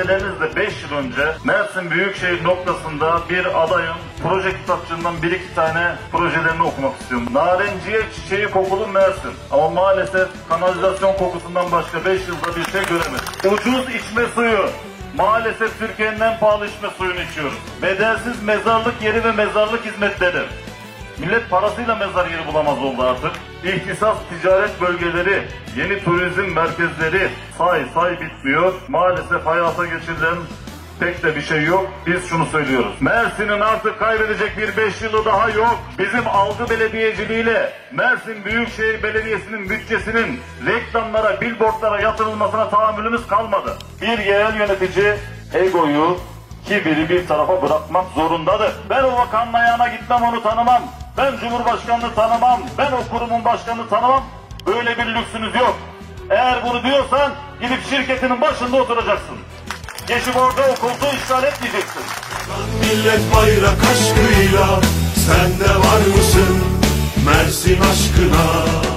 ifadelerinizle 5 yıl önce Mersin Büyükşehir noktasında bir adayın proje kitapçığından 1-2 tane projelerini okumak istiyorum. Narenciye çiçeği kokulu Mersin. Ama maalesef kanalizasyon kokusundan başka 5 yılda bir şey göremedik. Ucuz içme suyu. Maalesef Türkiye'nin en pahalı içme suyunu içiyoruz. Bedelsiz mezarlık yeri ve mezarlık hizmetleri. Millet parasıyla mezar yeri bulamaz oldu artık. İhtisas ticaret bölgeleri, yeni turizm merkezleri say bitmiyor. Maalesef hayata geçirilen pek de bir şey yok. Biz şunu söylüyoruz. Mersin'in artık kaybedecek bir 5 yılı daha yok. Bizim algı belediyeciliğiyle Mersin Büyükşehir Belediyesi'nin bütçesinin reklamlara, billboardlara yatırılmasına tahammülümüz kalmadı. Bir yerel yönetici egoyu, kibiri bir tarafa bırakmak zorundadır. Ben o bakanın ayağına gitmem, onu tanımam. Ben Cumhurbaşkanını tanımam. Ben o kurumun başkanını tanımam. Böyle bir lüksünüz yok. Eğer bunu diyorsan gidip şirketinin başında oturacaksın. Geçip orada o koltuğu işgal etmeyeceksin. Millet bayrak aşkıyla sen de var mısın Mersin aşkına?